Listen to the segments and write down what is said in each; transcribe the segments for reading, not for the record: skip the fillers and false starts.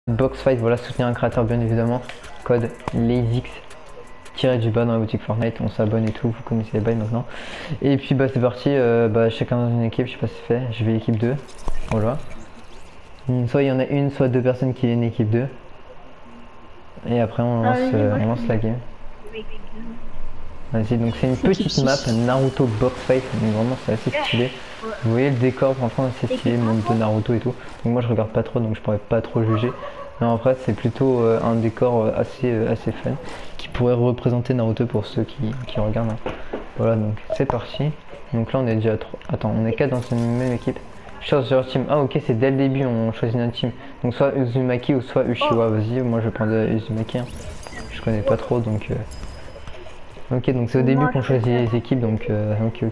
Box Fight, voilà, soutenir un créateur bien évidemment. Code LAZYX tiré du bas dans la boutique Fortnite, on s'abonne et tout, vous connaissez les bails maintenant. Et puis bah c'est parti, chacun dans une équipe, je sais pas si c'est fait, je vais équipe 2, voilà. Soit il y en a une, soit deux personnes qui viennent équipe 2. Et après on lance la game. Vas-y, donc c'est une petite map Naruto Box Fight, donc vraiment c'est assez stylé. Vous voyez le décor, franchement assez stylé, monde de Naruto et tout. Donc moi je regarde pas trop, donc je pourrais pas trop juger. Mais en vrai c'est plutôt un décor assez fun, qui pourrait représenter Naruto pour ceux qui regardent. Hein. Voilà, donc c'est parti. Donc là on est déjà 3. Attends, on est 4 dans une même équipe. Choose your team. Ah ok, c'est dès le début on choisit notre team. Donc soit Uzumaki ou soit Uchiwa. Vas-y, moi je vais prendre Uzumaki. Hein. Je connais pas trop donc... Ok, donc c'est au début qu'on choisit les équipes, donc ok.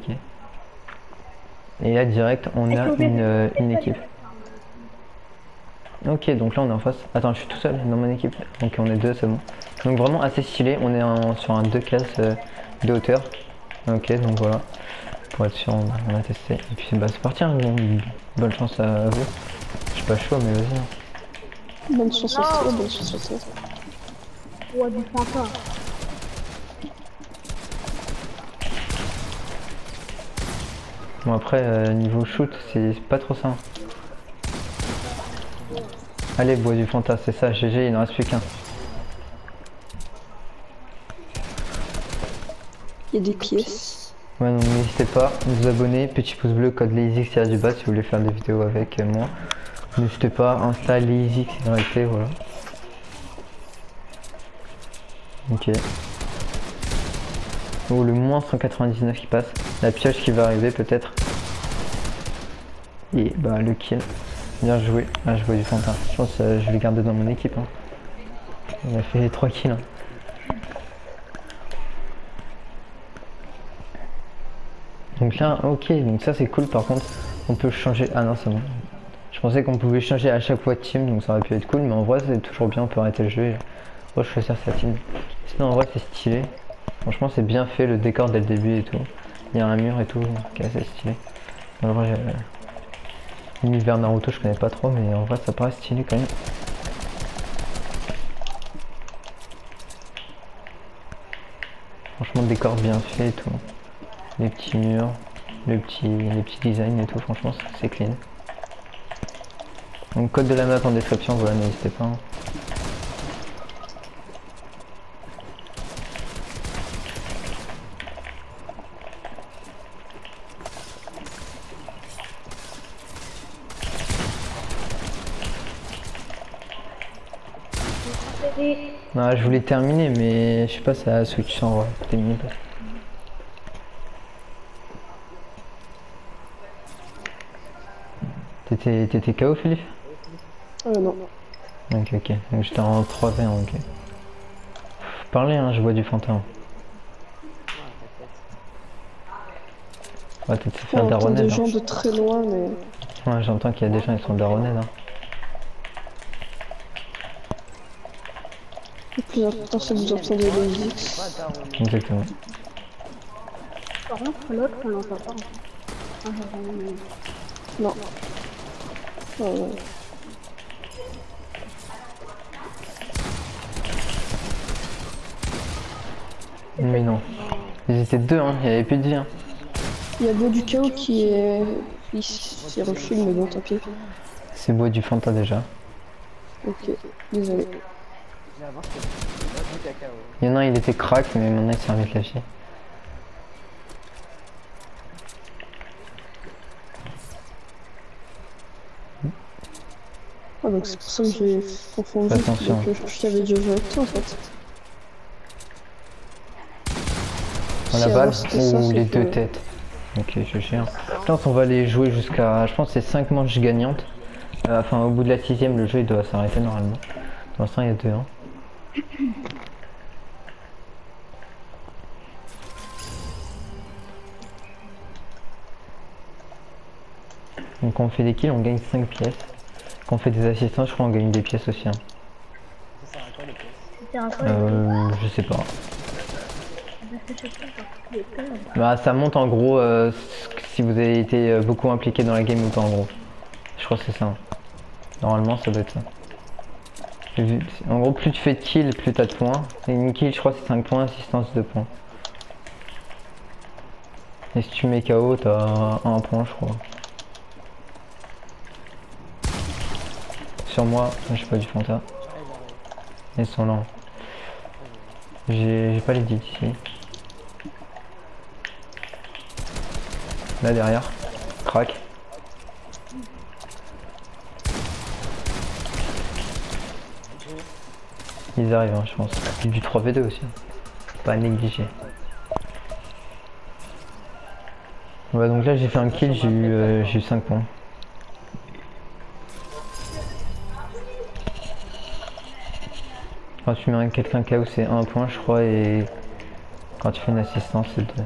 Et là direct on a une équipe. Ok, donc là on est en face. Attends, je suis tout seul dans mon équipe. Donc on est deux, c'est bon. Donc vraiment assez stylé, on est sur un 2 classes de hauteur. Ok, donc voilà. Pour être sûr, on a testé. Et puis bah c'est parti, hein. Bonne chance à vous. Je suis pas chaud, mais vas-y. Hein. Bonne chance à toi, bonne chance à toi. Ouais, du papa. Bon après, niveau shoot, c'est pas trop ça. Hein. Allez, bois du Fanta, c'est ça, GG, il n'en reste plus qu'un. Il y a des pièces. Ouais, donc n'hésitez pas à vous abonner, petit pouce bleu, code LAZYX du bas si vous voulez faire des vidéos avec moi. N'hésitez pas, Insta LAZYX dans la clé, voilà. Ok. Oh, le moins 199 qui passe. La pioche qui va arriver peut-être. Et bah le kill. Bien joué. Ah, je vois du Fanta. Je pense que je vais garder dans mon équipe. Hein. On a fait les 3 kills. Hein. Donc là, ok, donc ça c'est cool. Par contre, on peut changer. Ah non, c'est bon. Je pensais qu'on pouvait changer à chaque fois de team, donc ça aurait pu être cool. Mais en vrai, c'est toujours bien. On peut arrêter le jeu et choisir sa team. Sinon, en vrai, c'est stylé. Franchement, c'est bien fait le décor dès le début et tout. Il y a un mur et tout, qui est assez stylé. En vrai, l'univers Naruto, je connais pas trop, mais en vrai, ça paraît stylé quand même. Franchement, décor bien fait et tout. Les petits murs, les petits designs et tout, franchement, c'est clean. Donc, code de la map en description, voilà, n'hésitez pas. Hein. Non, je voulais terminer, mais je sais pas, ça a switch sans des minutes. T'étais KO, Philippe? Non. Ok, donc j'étais en 3v1, ok. Parlez, hein, je vois du fantôme. Ouais, t'es faire daronnet. Des gens de très loin, mais... Ouais, j'entends qu'il y a des gens qui sont daronnet, là. Le plus important, c'est que vous entendez les musiques. Exactement. Par contre, l'autre, on l'entend pas. Non. Mais non. Ils étaient deux, hein, il y avait plus de vie. Hein. Il y a Bois du Chaos qui est... Il s'est refait, mais bon, tant pis. C'est Bois du Fanta déjà. Ok, désolé. Il y en a un, il était crack, mais maintenant il s'est remis de la vie. Ah, donc c'est pour ça que j'ai confondu. Attention. Donc je t'avais déjà joué avec toi en fait. On la balle ou les deux têtes. Ok, je gère. Je pense qu'on va les jouer jusqu'à... Je pense que c'est 5 manches gagnantes. Enfin, au bout de la 6ème, le jeu il doit s'arrêter normalement. Pour l'instant, il y a 2 hein. Donc quand on fait des kills, on gagne 5 pièces. Quand on fait des assistants, je crois qu'on gagne des pièces aussi. Hein. Je sais pas. Bah ça monte en gros si vous avez été beaucoup impliqué dans la game ou pas en gros. Je crois que c'est ça. Hein. Normalement ça doit être ça. En gros, plus tu fais de kills, plus t'as de points. Et une kill, je crois, c'est 5 points, assistance 2 points. Et si tu mets KO, t'as 1 point, je crois. Sur moi, je sais pas du Fanta. Ils sont là. J'ai pas les dits ici. Là derrière. Crac. Ils arrivent, hein, je pense. Il y a du 3v2 aussi. Pas à négliger. Ouais, donc là j'ai fait un kill, j'ai eu 5 points. Quand tu mets quelqu'un KO, c'est 1 point, je crois, et quand tu fais une assistance, c'est 2.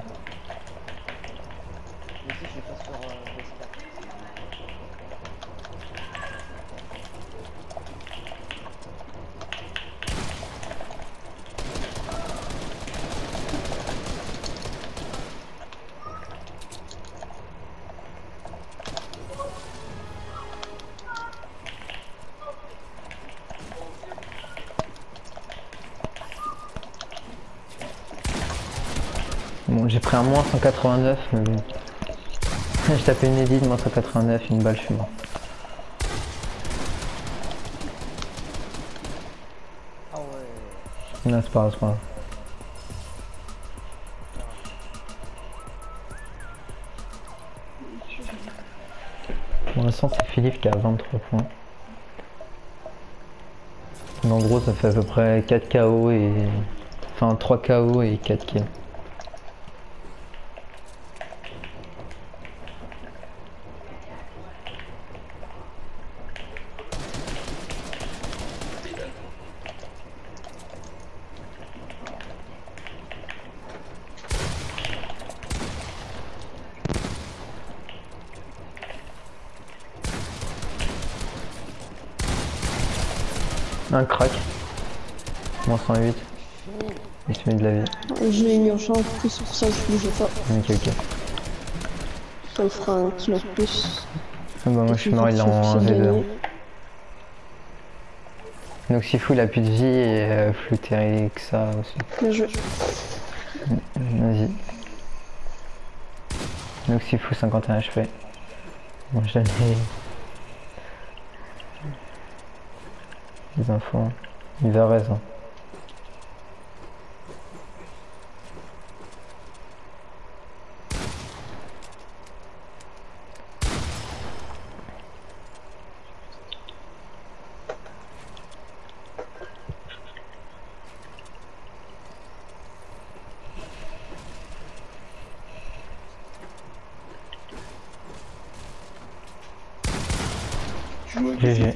Bon, j'ai pris un moins 189, mais bon. Je tapais une edit, moins 189, une balle, je suis mort. Ah ouais. Non, c'est pas grave, c'est pas grave. Pour l'instant, c'est Philippe qui a 23 points. Donc, en gros, ça fait à peu près 4 KO et... Enfin, 3 KO et 4 kills. Un crack. Moins 108. Il se met de la vie. Je l'ai mis en champ en plus, c'est pour ça que je bougeais pas. Ok, ok. Ça me fera un kill en plus. Ah bah moi je suis mort, il est en 1v2. Donc Sifu il a plus de vie et Fluteri que ça aussi. Bien joué. Vas-y. Donc Sifu 51 HP. Bon je donne les infos. Il va raison. GG.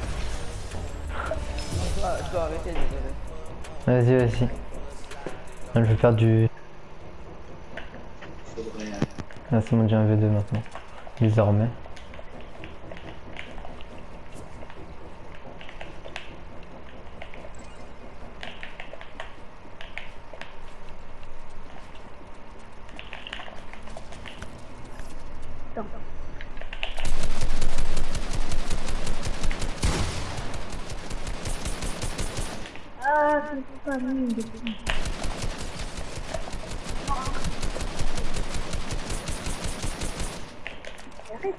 Je dois arrêter, désolé. Vas-y, vas-y. Je vais faire du... Là c'est bon, j'ai un V2 maintenant. Désormais. Ah, c'est pas mis depuis. Arrête.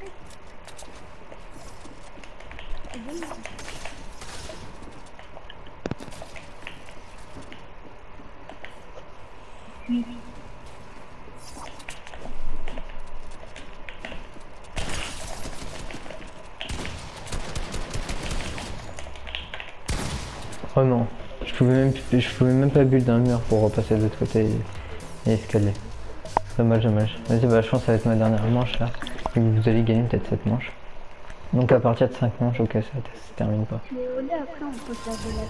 Oh non. Je pouvais même pas build d'un mur pour repasser de l'autre côté et escalier. Dommage, dommage. Vas-y, bah je pense que ça va être ma dernière manche là. Et vous allez gagner peut-être cette manche. Donc à partir de 5 manches, ok, ça se termine pas. Mais au lait, après, on peut faire de la...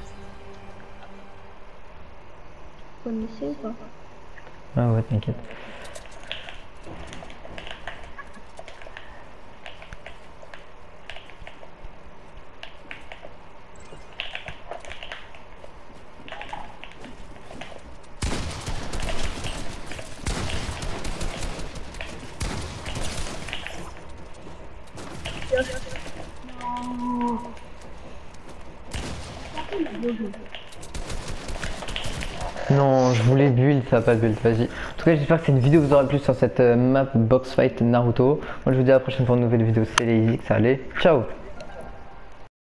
Vous connaissez ou pas? Ah ouais, t'inquiète. Non, je voulais build, ça va pas build, vas-y. En tout cas, j'espère que cette vidéo vous aura plu sur cette map box fight Naruto. Moi, je vous dis à la prochaine pour une nouvelle vidéo. C'est les X, allez, ciao!